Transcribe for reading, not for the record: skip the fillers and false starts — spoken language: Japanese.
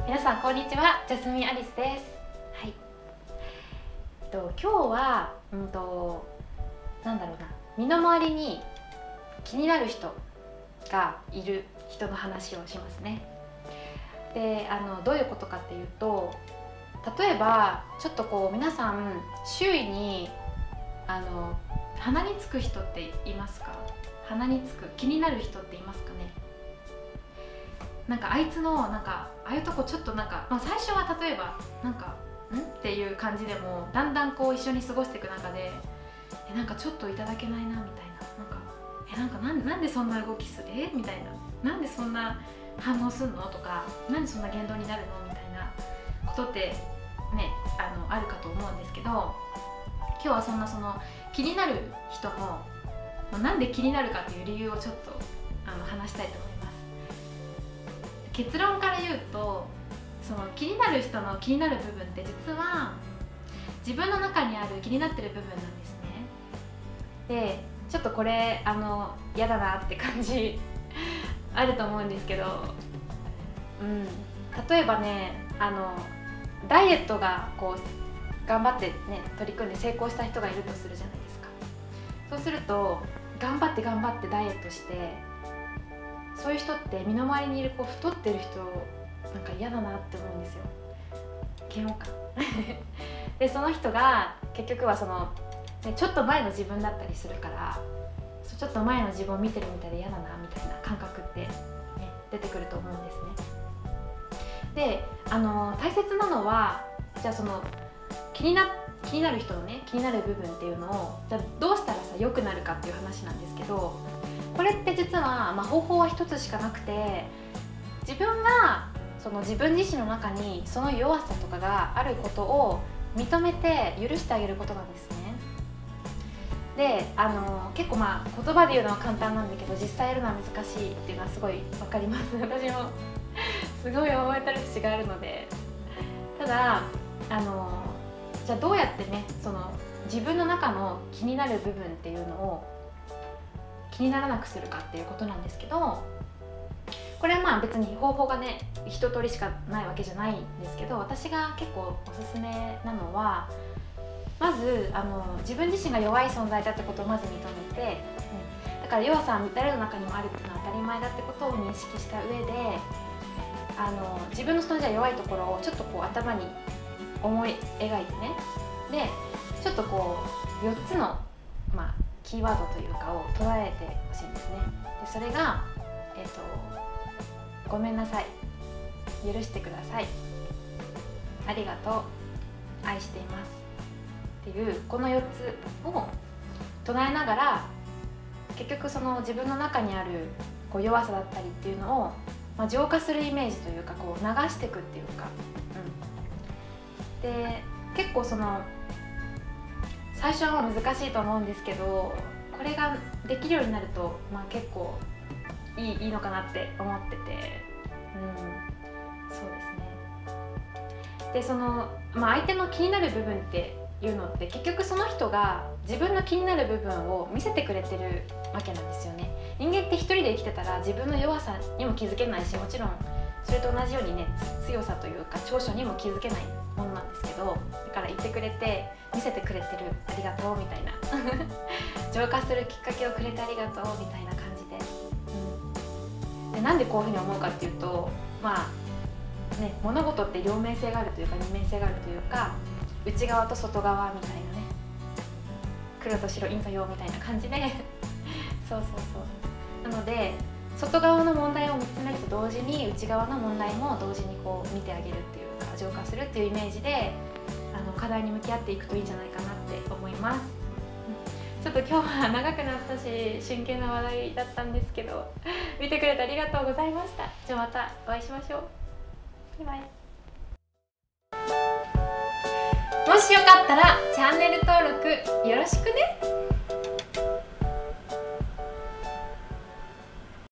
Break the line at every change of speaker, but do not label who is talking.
皆さんこんにちは、ジャスミンアリスです。はい。今日はなんだろうな、身の回りに気になる人がいる人の話をしますね。で、どういうことかっていうと、例えばちょっとこう皆さん周囲に鼻につく人っていますか？鼻につく気になる人っていますかね？なんかあいつのああいうとこちょっと最初は例えばんっていう感じでもだんだんこう一緒に過ごしていく中でちょっといただけないなみたいな、なんでそんな動きするみたいな、なんでそんな反応すんのとか、なんでそんな言動になるのみたいなことってねあるかと思うんですけど、今日はその気になる人のなんで気になるかという理由をちょっと話したいと思います。結論から言うと、その気になる人の気になる部分って実は自分の中にある気になってる部分なんですね。で、ちょっとこれ嫌だなって感じあると思うんですけど、例えばねダイエットがこう頑張ってね取り組んで成功した人がいるとするじゃないですか。そうすると頑張ってダイエットして、そういう人って身の回りにいる太ってる人嫌だなって思うんですよ。嫌悪感で、その人が結局はちょっと前の自分だったりするから、ちょっと前の自分を見てるみたいで嫌だなみたいな感覚って、ね、出てくると思うんですね。で、大切なのは、じゃあ気になる人のね気になる部分っていうのをじゃあどうしたら良くなるかっていう話なんですけど、これって実は、方法は一つしかなくて、自分が自分自身の中にその弱さとかがあることを認めて許してあげることなんですね。で、結構言葉で言うのは簡単なんだけど、実際やるのは難しいっていうのはすごい分かります。私もすごい覚えたる節があるので。ただじゃあどうやってね自分の中の気になる部分っていうのを気にならなくするかっていうことなんですけど、これは別に方法がね一通りしかないわけじゃないんですけど、私が結構おすすめなのは、まず自分自身が弱い存在だってことをまず認めて、だから弱さは誰の中にもあるっていうのは当たり前だってことを認識した上で、自分のじゃあ弱いところをちょっと頭に思い描いてね、でちょっと4つのキーワードというかを捉えてほしいんですね。で、それがごめんなさい、許してください、ありがとう、愛していますっていうこの4つを唱えながら、結局自分の中にある弱さだったりっていうのを、浄化するイメージというか流していくっていうか、で結構最初は難しいと思うんですけど、これができるようになると、結構いいのかなって思ってて、そうですね。で相手の気になる部分っていうのって結局その人が自分の気になる部分を見せてくれてるわけなんですよね。人間って一人で生きてたら自分の弱さにも気づけないし、もちろんそれと同じようにね強さというか長所にも気づけないものなんですけど、だから言ってくれて見せてくれてる、ありがとうみたいな浄化するきっかけをくれてありがとうみたいな感じで、でなんでこういうふうに思うかっていうと、物事って両面性があるというか二面性があるというか、内側と外側みたいなね、黒と白陰と陽みたいな感じでそうなので、外側の問題を見つめると同時に内側の問題も同時に見てあげるっていうか、浄化するっていうイメージで課題に向き合っていくといいんじゃないかなって思います。ちょっと今日は長くなったし真剣な話題だったんですけど見てくれてありがとうございました。じゃあまたお会いしましょう。バイバイ。もしよかったらチャンネル登録よろしくね。